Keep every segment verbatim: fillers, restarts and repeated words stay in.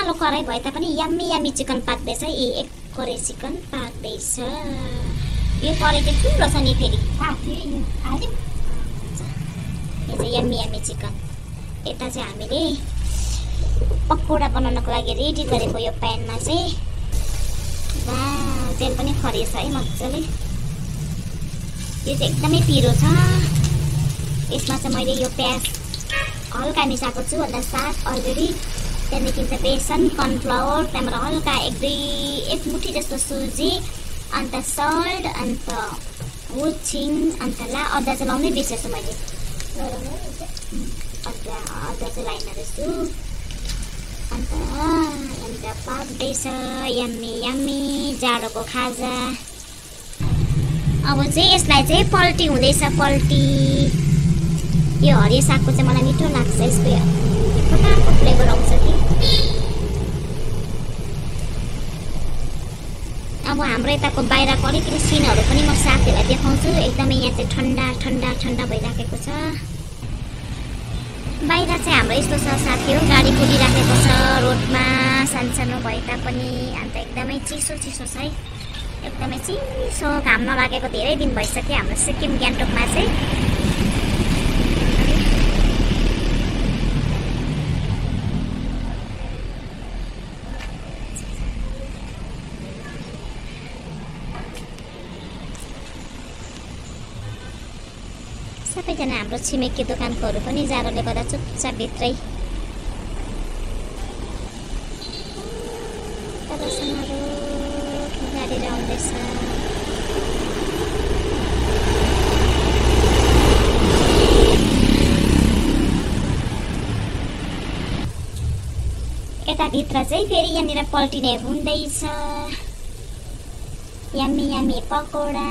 कालो कराई भए तापनि यम्मी यम्मी चिकन पाक्दैछ। ए एक करे चिकन पाक्दैछ। यो कराई चाहिँ ठुलो छ नि फेरि। यो चाहिँ यम्मी यम्मी चिकन। यता चाहिँ हामीले पकौडा बनाउनको लागि रेडी गरेको यो प्यानमा चाहिँ वाह तेल पनि खरिएछ है मजाले। यो चाहिँ एकदमै पिरो छ। यसमा चाहिँ मैले यो प्याज हल्का मिसाएको छु अन्त साग अलरेडी। त्यहाँदेखि चाहिँ बेसन कर्नफ्लावर त्यहाँबाट हल्का एक दुई एक मुठी जस्तो सुजी अन्त सल्ट अन्त हुचिङ अन्त ला अदुवा चाहिँ लाउनै बिर्सेछु मैले। अदुवा अदुवा चाहिँ लाइन छु अन्त अन्त पाक्दैछ यम्मी यम्मी जाडोको खाजा। अब चाहिँ यसलाई चाहिँ पल्टी हुँदैछ पल्टी। यो हरियो सागको चाहिँ मलाई मिठो लाग्छ। यसको कताको फ्लेभर आउँछ कि। अब हाम्रो यताको बाहिरको अलिकति सिनहरू पनि म साथीहरूलाई देखाउँछु। एकदमै यहाँ चाहिँ ठन्डा ठन्डा ठन्डा भइराखेको छ। बाहिर चाहिँ हाम्रो यस्तो छ साथीहरू गाडी कुदिराखेको छ रोडमा सानसानो भए तापनि। अन्त एकदमै चिसो चिसो छ है। एकदमै चिसो घाम नलागेको धेरै दिन भइसक्यो हाम्रो सिक्किम गान्तोकमा चाहिँ। सबैजना हाम्रो छिमेकी दोकानकोहरू पनि जाडोले गर्दा चुपचाप भित्रै गाडी आउँदैछ। यताभित्र चाहिँ फेरि यहाँनिर पल्टिने हुँदैछ। Yummy yummy pakora.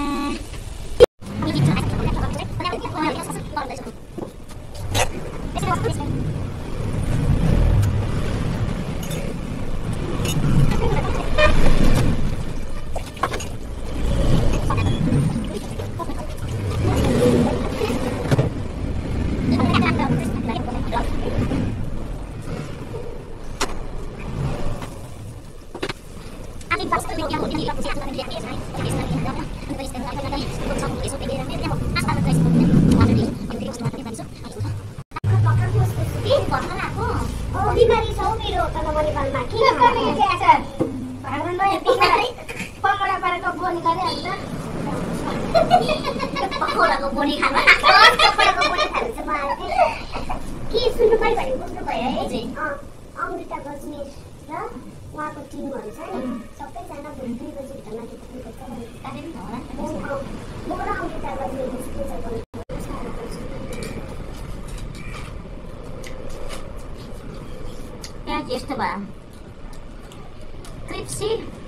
यस्तो भयो क्रिप्सी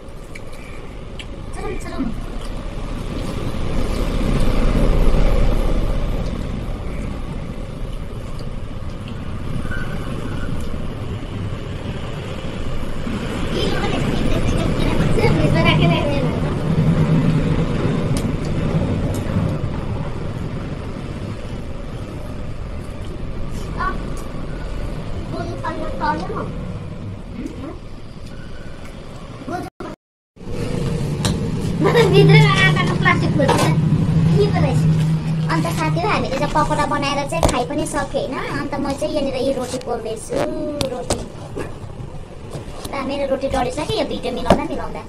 चरम चरम। अन्त साथीहरू हामीले चाहिँ पकौडा बनाएर चाहिँ खाइ पनि सक्यो होइन। अन्त म चाहिँ यहाँनिर यो रोटी पोल्दैछु रोटी। मेरो रोटी डढिसक्यो यो भिडियो मिलाउँदा मिलाउँदा।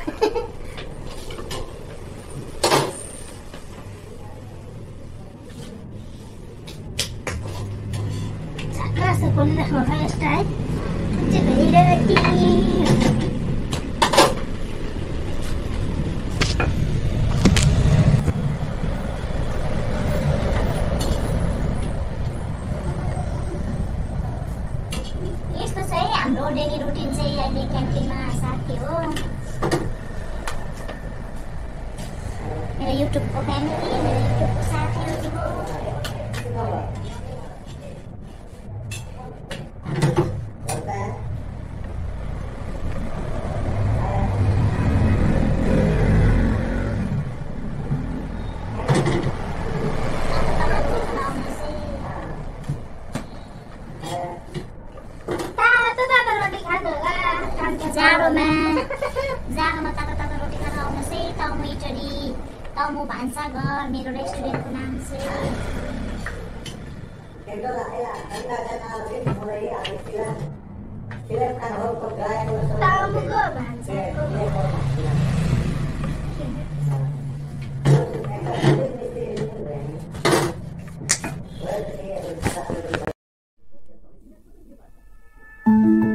हाम्रो डेली रुटिन चाहिँ अहिले क्यान्टिनमा साथी हो। मेरो युट्युबको फ्यामिली मेरो युट्युबको साथीहरू हो। जाडोमा जाडोमा तातो तातो रोटी खान आउनुहोस् है तमु इटरी तमु भान्साघर मेरो रेस्टुरेन्टको नाम चाहिँ तमुको भान्साघर